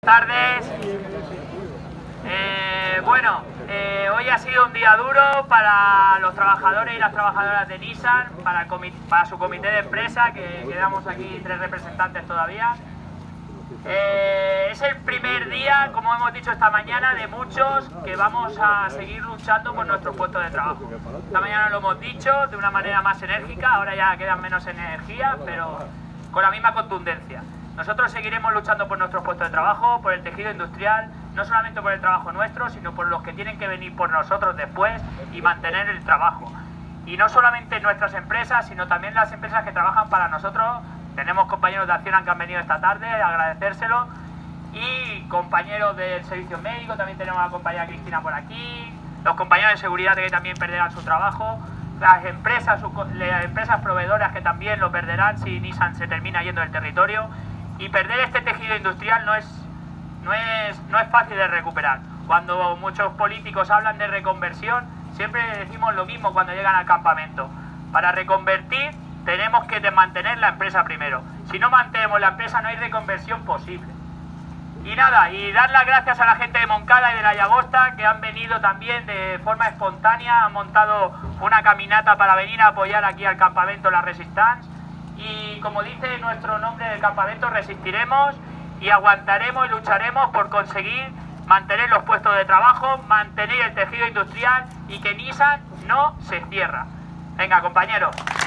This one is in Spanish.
Buenas tardes. Hoy ha sido un día duro para los trabajadores y las trabajadoras de Nissan, para su comité de empresa, que quedamos aquí 3 representantes todavía. Es el primer día, como hemos dicho esta mañana, de muchos que vamos a seguir luchando por nuestros puestos de trabajo. Esta mañana lo hemos dicho de una manera más enérgica, ahora ya quedan menos energía, pero con la misma contundencia. Nosotros seguiremos luchando por nuestros puestos de trabajo, por el tejido industrial, no solamente por el trabajo nuestro, sino por los que tienen que venir por nosotros después y mantener el trabajo. Y no solamente nuestras empresas, sino también las empresas que trabajan para nosotros. Tenemos compañeros de Acciona que han venido esta tarde, agradecérselo, y compañeros del servicio médico, también tenemos a la compañera Cristina por aquí, los compañeros de seguridad que también perderán su trabajo, las empresas proveedoras que también lo perderán si Nissan se termina yendo del territorio. Y perder este tejido industrial no es fácil de recuperar. Cuando muchos políticos hablan de reconversión, siempre decimos lo mismo cuando llegan al campamento. Para reconvertir tenemos que mantener la empresa primero. Si no mantenemos la empresa no hay reconversión posible. Y nada, y dar las gracias a la gente de Moncada y de la Llagosta, que han venido también de forma espontánea, han montado una caminata para venir a apoyar aquí al campamento La Resistance. Y como dice nuestro nombre del campamento, resistiremos y aguantaremos y lucharemos por conseguir mantener los puestos de trabajo, mantener el tejido industrial y que Nissan no se cierra. Venga, compañeros.